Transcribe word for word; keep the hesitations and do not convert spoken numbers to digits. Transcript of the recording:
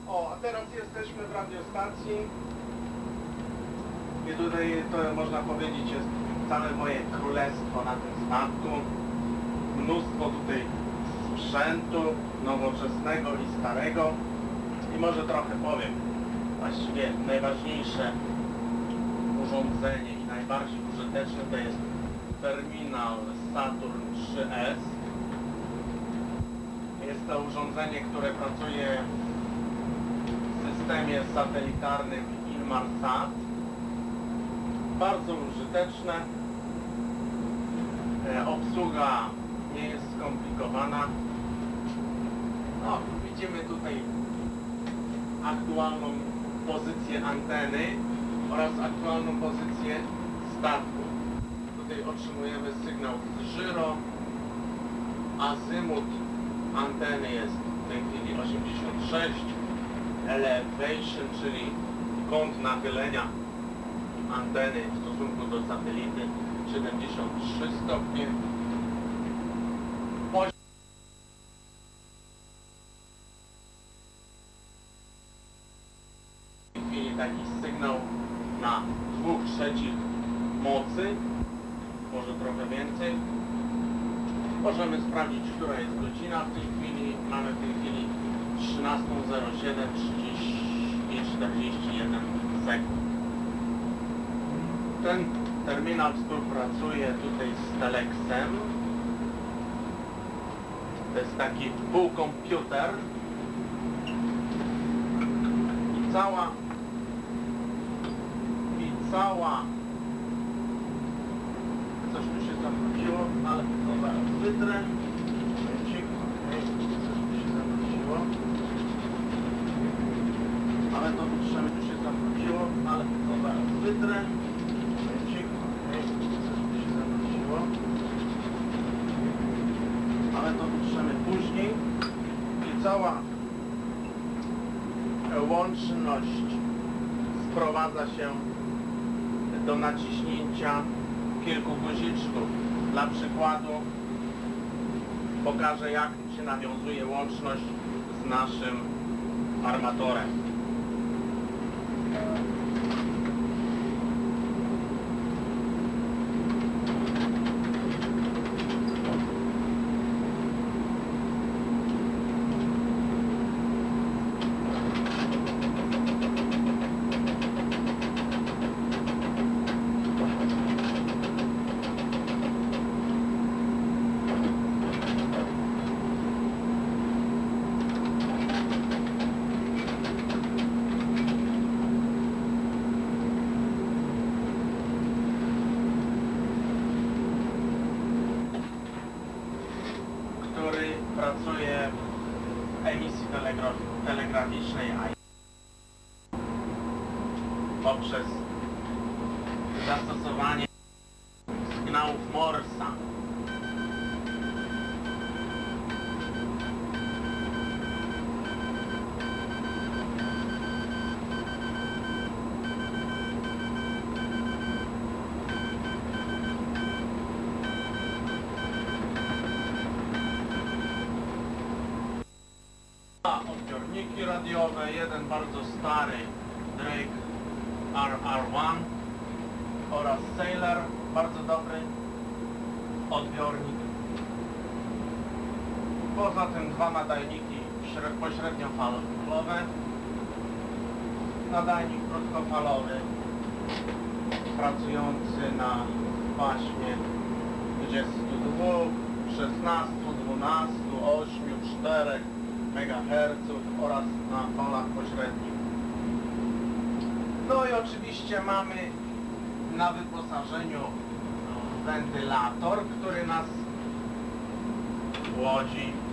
O, a teraz jesteśmy w radiostacji i tutaj to można powiedzieć jest całe moje królestwo na tym statku. Mnóstwo tutaj sprzętu nowoczesnego i starego i może trochę powiem. Właściwie najważniejsze urządzenie i najbardziej użyteczne to jest terminal Saturn trzy S. Jest to urządzenie, które pracuje w systemie satelitarnym Inmarsat. Bardzo użyteczne. Obsługa nie jest skomplikowana. No, widzimy tutaj aktualną pozycję anteny oraz aktualną pozycję statku. Tutaj otrzymujemy sygnał z żyro. Azymut anteny jest w tej chwili osiemdziesiąt sześć. Elevation, czyli kąt nachylenia anteny w stosunku do satelity siedemdziesiąt trzy stopnie. W tej chwili taki sygnał na dwóch trzecich mocy, może trochę więcej. Możemy sprawdzić, która jest godzina w tej chwili. Mamy w tej chwili trzynastą zero siedem, trzydzieści i czterdzieści jeden sekund. Ten terminal współpracuje tutaj z Telexem. To jest taki półkomputer. I cała i cała coś tu się zawróciło, ale to zaraz wytrę. Coś tu się zawróciło. Ale to wytrzemy, tu się zawróciło, ale to zaraz wytrę. Ale to wytrzemy później. I cała łączność sprowadza się do naciśnięcia kilku guziczków. Dla przykładu pokażę, jak się nawiązuje łączność z naszym armatorem. Pracuje w emisji telegraficznej poprzez zastosowanie sygnałów Morsa. Odbiorniki radiowe, jeden bardzo stary Drake R R jeden oraz Sailor, bardzo dobry odbiornik. Poza tym dwa nadajniki pośredniofalowe, nadajnik krótkofalowy pracujący na paśmie dwudziestu dwóch, szesnastu, dwunastu, ośmiu, czterech megaherców oraz na falach pośrednich. No i oczywiście mamy na wyposażeniu wentylator, który nas w Łodzi